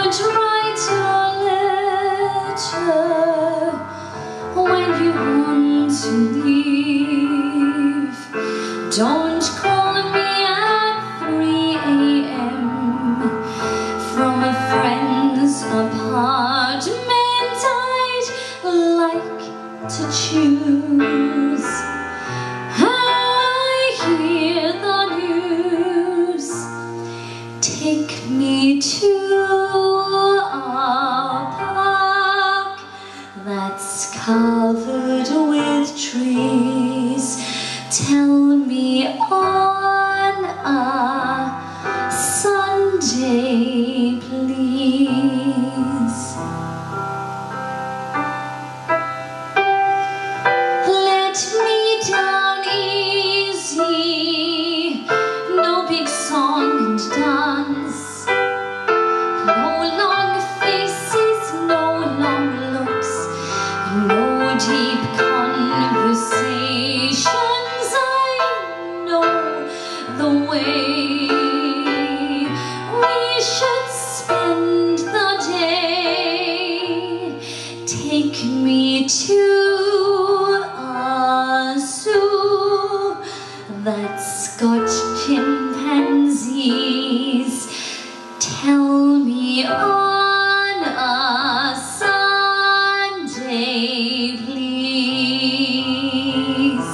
Don't write a letter when you want to leave. Don't call me at 3 a.m. from a friend's apartment. I'd like to choose. I hear the news. Take me to a park that's covered with trees. Tell me on a Sunday, please. Let me down easy, no big song and dance. No long faces, no long looks, no deep conversations. I know the way we should spend the day. Take me to a zoo that's got chimpanzees. Tell me on a Sunday, please.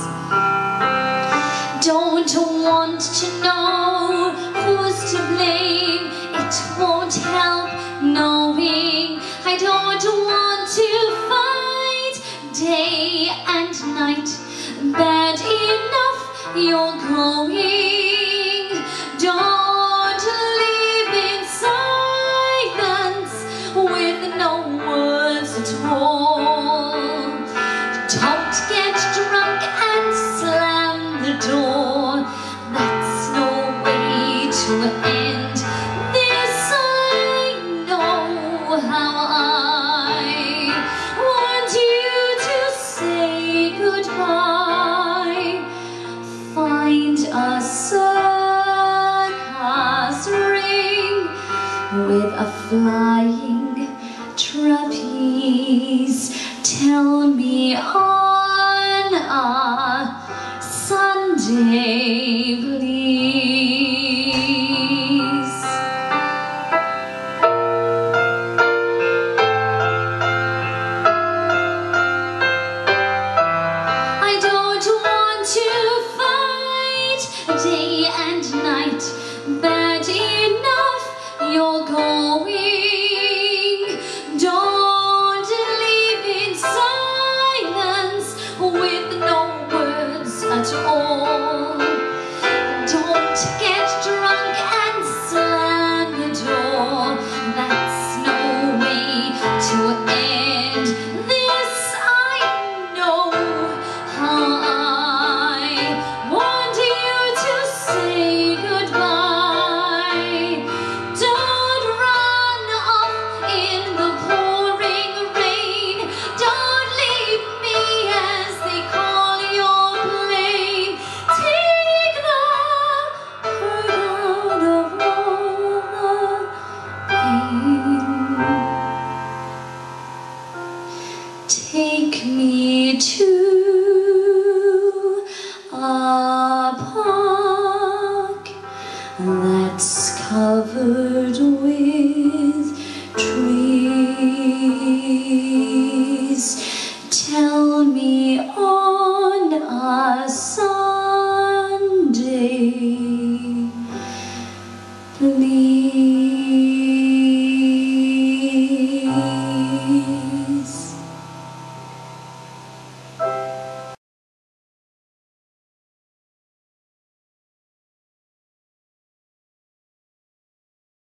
Don't want to know who's to blame. It won't help knowing. I don't want to fight day and night. Bad enough you're going. Don't live in silence with no words at all. Don't get drunk and slam the door. That's no way to end this. I know how I want you to say goodbye. Find a circus ring with a flying trapeze. Tell me on a Sunday,